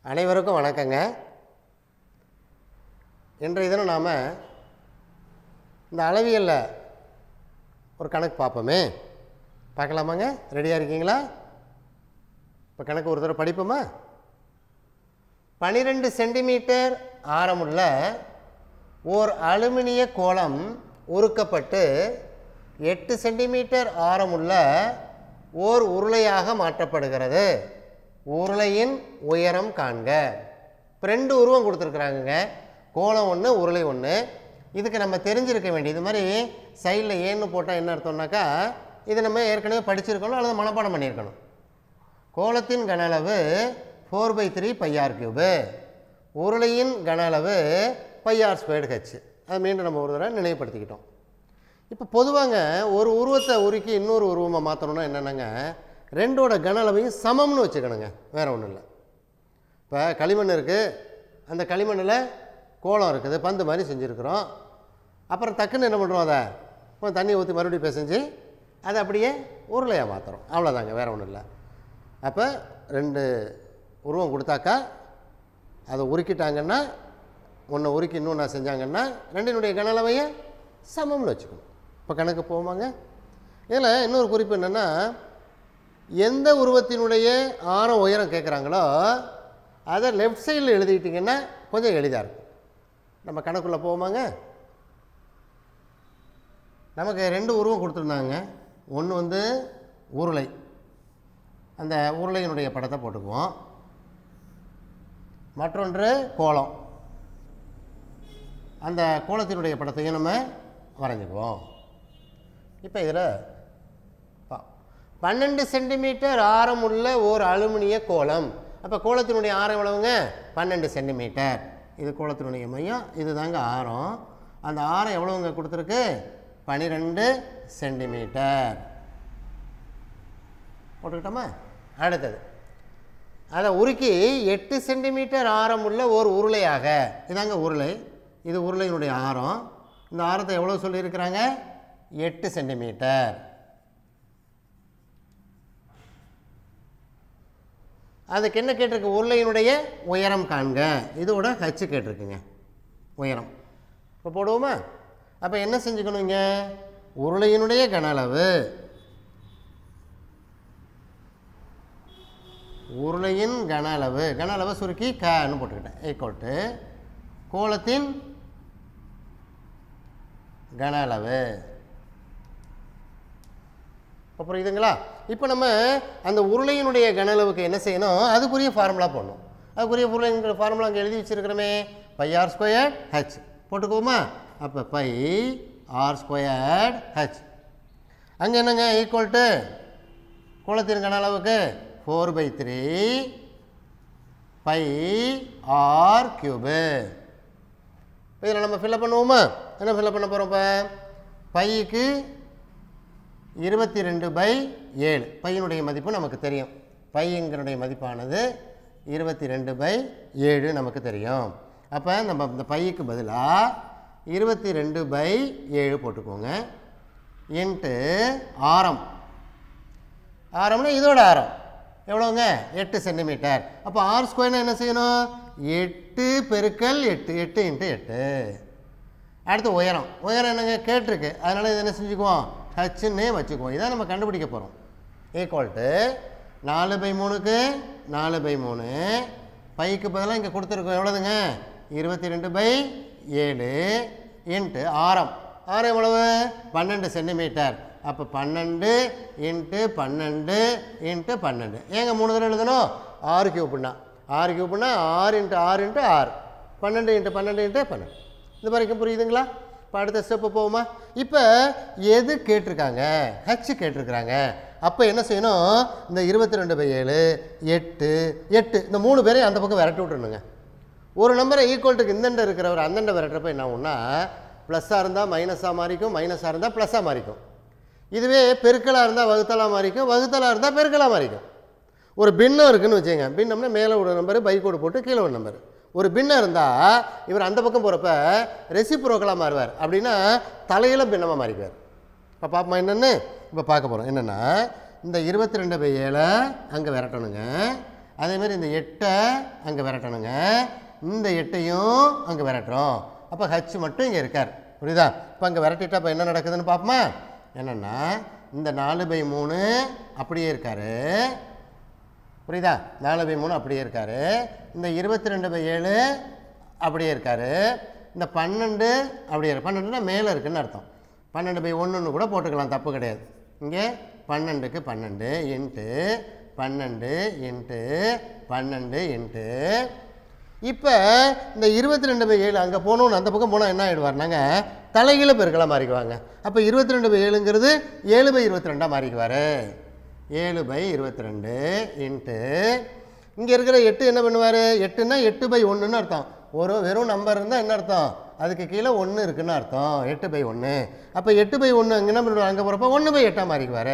அனைவருக்கும் வணக்கங்க. இன்றைய தினம் நாம் இந்த அளவியலில் ஒரு கணக்கு பார்ப்போமே. பார்க்கலாமாங்க? ரெடியாக இருக்கீங்களா? இப்போ கணக்கு ஒரு தடவை படிப்போமா? 12 சென்டிமீட்டர் ஆரமுள்ள ஓர் அலுமினிய கோளம் உருக்கப்பட்டு 8 சென்டிமீட்டர் ஆரமுள்ள ஓர் உருளையாக மாற்றப்படுகிறது. உருளையின் உயரம் காண்க. இப்போ 2 உருவம் கொடுத்துருக்குறாங்கங்க. கோளம் ஒன்று, உருளை ஒன்று. இதுக்கு நம்ம தெரிஞ்சிருக்க வேண்டியது. இது மாதிரி சைடில் ஏன்னு போட்டால் என்ன அர்த்தம்னாக்கா, இது நம்ம ஏற்கனவே படிச்சிருக்கணும் அல்லது மனப்பாடம் பண்ணியிருக்கணும். கோளத்தின் கன அளவு 4/3 πr³. உருளையின் கன அளவு πr²h. அதை மீண்டும் நம்ம ஒரு தடவை நினைவுபடுத்திக்கிட்டோம். இப்போ பொதுவாங்க ஒரு உருவத்தை உருக்கி இன்னொரு உருவமாக மாற்றணும்னா என்னென்னங்க, ரெண்டோட கன அளவையும் சமம்னு வச்சுக்கணுங்க. வேறு ஒன்றும் இல்லை. இப்போ களிமண் இருக்குது, அந்த களிமண்ணில் கோலம் இருக்குது, பந்து மாதிரி செஞ்சுருக்குறோம். அப்புறம் டக்குன்னு என்ன பண்ணுறோம், அதை கொஞ்சம் தண்ணி ஊற்றி மறுபடியும் பிசைஞ்சு அதை அப்படியே உருளையாக மாற்றுறோம். அவ்வளோதாங்க, வேறு ஒன்றும் இல்லை. அப்போ 2 உருவம் கொடுத்தாக்கா அதை உருக்கிட்டாங்கன்னா, ஒன்று உருக்கி இன்னொன்று செஞ்சாங்கன்னா ரெண்டினுடைய கன அளவையை சமம்னு வச்சுக்கணும். இப்போ கணக்கு போவாங்க. இதில் இன்னொரு குறிப்பு என்னென்னா, எந்த உருவத்தினுடைய ஆரம் உயரம் கேட்குறாங்களோ அதை லெஃப்ட் சைடில் எழுதிக்கிட்டிங்கன்னா கொஞ்சம் எளிதாக இருக்கும். நம்ம கணக்குள்ளே போவோமாங்க. நமக்கு 2 உருவம் கொடுத்துருந்தாங்க. ஒன்று வந்து உருளை, அந்த உருளையினுடைய படத்தை போட்டுக்குவோம். மற்றொன்று கோலம், அந்த கோலத்தினுடைய படத்தையும் நம்ம வரைஞ்சிக்குவோம். இப்போ இதில் 12 சென்டிமீட்டர் ஆரம் உள்ள ஓர் அலுமினிய கோலம். அப்போ கோலத்தினுடைய ஆரம் எவ்வளவுங்க? 12 சென்டிமீட்டர். இது கோலத்தினுடைய மையம், இது தாங்க ஆரம். அந்த ஆரம் எவ்வளவுங்க கொடுத்துருக்கு? 12 சென்டிமீட்டர் போட்டுக்கிட்டோமா? அடுத்தது அதை உருக்கி 8 சென்டிமீட்டர் ஆரம் உள்ள ஓர் உருளையாக. இதாங்க உருளை, இது உருளையினுடைய ஆரம். இந்த ஆரத்தை எவ்வளோ சொல்லியிருக்கிறாங்க? 8 சென்டிமீட்டர். அதுக்கு என்ன கேட்டிருக்கு? உருளையினுடைய உயரம் காண்க. இதோட ஹச்சு கேட்டிருக்குங்க, உயரம். இப்போ போடுவோமா? அப்போ என்ன செஞ்சுக்கணுங்க, உருளையினுடைய கன அளவு, உருளையின் கன அளவு, கன அளவை சுருக்கி கன்னு போட்டுக்கிட்டேன், ஈக்குவல் கோலத்தின் கன அளவு. அப்புறம் இதுங்களா. இப்போ நம்ம அந்த உருளையினுடைய கன அளவுக்கு என்ன செய்யணும்? அதுக்குரிய ஃபார்முலா போடணும். அதுக்குரிய உருளைங்கிற ஃபார்முலா அங்கே எழுதி வச்சுருக்கிறோமே, πr²h போட்டுக்குவோமா? அப்போ πr²h அங்கே என்னங்க ஈக்குவல் டு கோலத்தின் கன அளவுக்கு 4/3 πr³. இதில் நம்ம ஃபில்லப் பண்ணுவோமா? என்ன ஃபில்லப் பண்ண போகிறோம்? இப்போ பைக்கு 22/7. பையனுடைய மதிப்பு நமக்கு தெரியும். பையங்களுடைய மதிப்பானது 22/7 நமக்கு தெரியும். அப்போ நம்ம இந்த பைக்கு பதிலாக 22/7 போட்டுக்கோங்க. இன்ட்டு ஆரம், ஆரம்னா இதோட ஆரம் எவ்வளோங்க? 8 சென்டிமீட்டர். அப்போ r² என்ன செய்யணும்? 8 பெருக்கல் 8, 8 × 8. அடுத்து உயரம், உயரம் என்னங்க கேட்டிருக்கு, அதனால் இது என்ன செஞ்சுக்குவோம்? ஹச்சுன்னே வச்சுக்குவோம். இதான் நம்ம கண்டுபிடிக்க போகிறோம். Equal to 4/3க்கு 4/3. பைக்கு பதிலாக இங்கே கொடுத்துருக்கோம் எவ்வளோதுங்க? 22/7 இன்ட்டு ஆரம். ஆரம் எவ்வளவு? 12 சென்டிமீட்டர். அப்போ 12 × 12 × 12. ஏங்க 3 தடவை எழுதணும்? 6³ 6³ 6 × 6 × 6, 12 × 12 × 12. இது வரைக்கும் புரியுதுங்களா? இப்போ அடுத்த ஸ்டெப்பு போவோமா? இப்போ எது கேட்டிருக்காங்க? ஹச் கேட்டிருக்கிறாங்க. அப்போ என்ன செய்யணும்? இந்த 22/7 8 8 இந்த 3 பேரையும் அந்த பக்கம் விரட்டி விட்டுருணுங்க. ஒரு நம்பரை ஈக்குவல்ட்டுக்கு இந்தண்ட இருக்கிறவர் அந்தண்ட விரட்டுறப்ப என்ன ஆகும்னா, ப்ளஸ்ஸாக இருந்தால் மைனஸாக மாறிக்கும், மைனஸாக இருந்தால் ப்ளஸ்ஸாக மாறிக்கும். இதுவே பெருக்கலாக இருந்தால் வகுத்தலாக மாறிக்கும், வகுத்தலாக இருந்தால் பெருக்கலாக மாறிக்கும். ஒரு பின்னம் இருக்குதுன்னு வச்சுங்க. பின்னம்னா மேலே ஒரு நம்பரு, பைக்கோடு போட்டு கீழே ஒரு நம்பர். ஒரு பின்னம் இருந்தால் இவர் அந்த பக்கம் போகிறப்ப ரெசிப்ரோக்கலாக மாறுவார். அப்படின்னா தலையில் பின்னமாக மாறிக்குவார். இப்போ பார்ப்போமா என்னென்னு? இப்போ பார்க்க போகிறோம். என்னென்னா இந்த 22/7 அங்கே விரட்டணுங்க. அதேமாதிரி இந்த 8ஐ அங்கே விரட்டணுங்க, இந்த 8ஐயும் அங்கே விரட்டுறோம். அப்போ ஹச் மட்டும் இங்கே இருக்கார். புரியுதா? இப்போ அங்கே விரட்டிட்டா இப்போ என்ன நடக்குதுன்னு பார்ப்போமா? என்னென்னா இந்த 4/3 அப்படியே இருக்கார். புரியுதா? 4/3 அப்படியே இருக்கார். இந்த 22/7 அப்படியே இருக்கார். இந்த 12 அப்படியே 12னா மேலே இருக்குதுன்னு அர்த்தம். 12/1ன்னு கூட போட்டுக்கலாம், தப்பு கிடையாது. இங்கே 12க்கு 12 இன்ட்டு 12 இன்ட்டு 12 இன்ட்டு இப்போ இந்த 22/7 அங்கே போகணுன்னு அந்த பக்கம் போனால் என்ன ஆகிடுவார்னாங்க தலைகீழ பெருக்கலாக மாறிக்குவாங்க. அப்போ 22/7ங்கிறது 7/22 மாறிக்குவார். 7/22 இன்ட்டு இங்கே இருக்கிற 8 என்ன பண்ணுவார்? 8ன்னா 8/1ன்னு அர்த்தம். வெறும் நம்பர் இருந்தால் என்ன அர்த்தம்? அதுக்கு கீழே 1 இருக்குன்னு அர்த்தம். 8/1. அப்போ 8/1 அங்கே என்ன பண்ணுவார்? அங்கே போகிறப்ப 1/8 மாறிக்குவார்.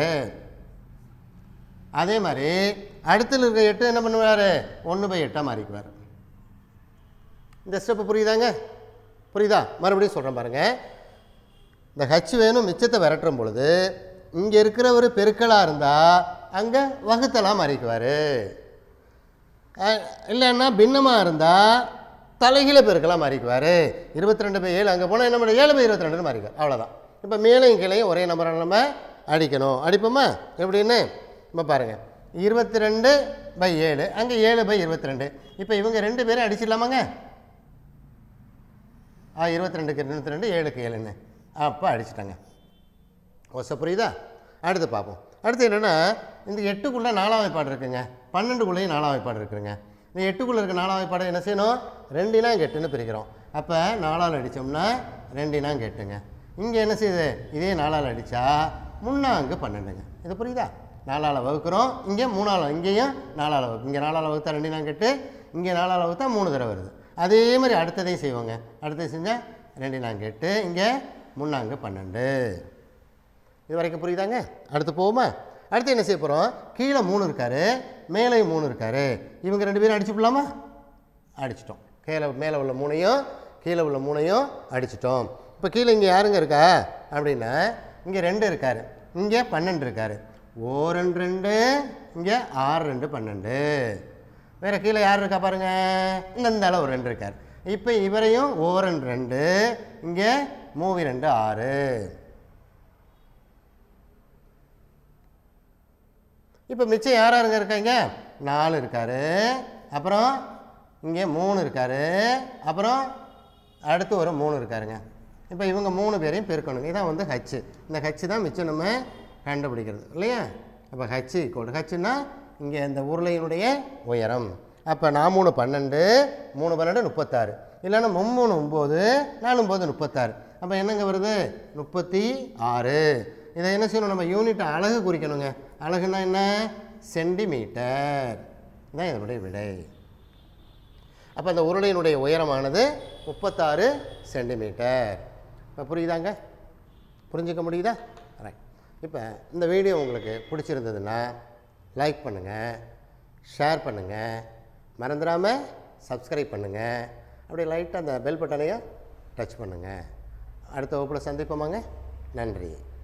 அதே மாதிரி அடுத்தில் இருக்கிற 8 என்ன பண்ணுவார்? 1/8 மாறிக்குவார். இந்த ஸ்டெப்பு புரியுதாங்க? புரியுதா? மறுபடியும் சொல்கிறேன் பாருங்கள். இந்த ஹச் வேணும் மிச்சத்தை விரட்டுற பொழுது இங்கே இருக்கிற ஒரு பெருக்கலாக இருந்தால் அங்கே வகுத்தலாக மாறிக்குவார். இல்லைன்னா பின்னமாக இருந்தால் தலைகீழ பெருக்கலாக மாறிக்குவார். 22/7 அங்கே போனால் என்ன பண்ண 7/22 மாறிக்குவார். அவ்வளோதான். இப்போ மேலையும் கீழையும் ஒரே நம்பரை நம்ம அடிக்கணும். அடிப்போமா? எப்படின்னு இப்போ பாருங்கள். 22/7 அங்கே 7/22. இப்போ இவங்க 2 பேரும் அடிச்சிடலாமாங்க? 22க்கு 22 7க்கு 7ன்னு அப்போ அடிச்சிட்டாங்க. ஓசை புரியுதா? அடுத்து பார்ப்போம். அடுத்து என்னென்னா இந்த 8க்குள்ளே 4ஆம் வாய்ப்பாடு இருக்குங்க, 12க்குள்ளேயும் 4ஆம் வாய்ப்பாடு இருக்குதுங்க. இந்த 8க்குள்ளே இருக்க 4ஆம் வாய்ப்பாடு என்ன செய்யணும்? 2னா 8ன்னு பிரிக்கிறோம். அப்போ 4ஆல் அடித்தோம்னா 2னா 8ங்க. இங்கே என்ன செய்யுது? இதே 4ஆல் அடித்தா 3 12ங்க. இது புரியுதா? 4ஆல் வகுக்கிறோம், இங்கே 3ஆல், இங்கேயும் 4ஆல் வகுக்கும். இங்கே 4ஆல் வகுத்தா 2னா 8, இங்கே 4ஆல் வகுத்தா 3 தடவை வருது. அதே மாதிரி அடுத்ததையும் செய்வோங்க. அடுத்தது செஞ்சால் 2னா 8, இங்கே 3 12. இது வரைக்கும் புரியுதாங்க? அடுத்து போவோமா? அடுத்து என்ன செய்ய போகிறோம்? கீழே 3 இருக்கார், மேலேயும் 3 இருக்கார். இவங்க 2 பேரும் அடிச்சு போடலாமா? அடிச்சிட்டோம். மேலே உள்ள 3ஐயும் கீழே உள்ள 3ஐயும் அடிச்சிட்டோம். இப்போ கீழே இங்கே யாருங்க இருக்கா அப்படின்னா இங்கே 2 இருக்கார், இங்கே 12 இருக்கார். 2 2 இங்கே 6 2 12. வேறு கீழே யார் இருக்கா பாருங்கள்? இந்த அளவு ஒரு 2 இருக்கார். இப்போ இவரையும் 2 2 இங்கே 3 2 6. இப்போ மிச்சம் யாருங்க இருக்காங்க? 4 இருக்கார், அப்புறம் இங்கே 3 இருக்கார், அப்புறம் அடுத்து ஒரு 3 இருக்காருங்க. இப்போ இவங்க 3 பேரையும் பெருக்கணுங்க. இதான் வந்து ஹச்சு. இந்த ஹச்சு தான் மிச்சம் நம்ம கண்டுபிடிக்கிறது இல்லையா? அப்போ ஹச்சு ஹச்சுன்னா இங்கே இந்த உருளையினுடைய உயரம். அப்போ 4 3 12, 3 12 36, இல்லைன்னா 3 9, 4 9 36. அப்போ என்னங்க வருது? 36. இதை என்ன செய்யணும்? நம்ம யூனிட் அலகு குறிக்கணுங்க. அலகுன்னா என்ன? சென்டிமீட்டர் தான் இதனுடைய விடை. அப்போ அந்த உருளையினுடைய உயரமானது 36 சென்டிமீட்டர். இப்போ புரியுதாங்க? புரிஞ்சிக்க முடியுதா? ரைட். இப்போ இந்த வீடியோ உங்களுக்கு பிடிச்சிருந்ததுன்னா லைக் பண்ணுங்கள், ஷேர் பண்ணுங்கள், மறந்துடாமல் சப்ஸ்கிரைப் பண்ணுங்கள். அப்படியே லைட்டாக அந்த பெல் பட்டனையும் டச் பண்ணுங்கள். அடுத்த வகுப்பில் சந்திப்போமாங்க. நன்றி.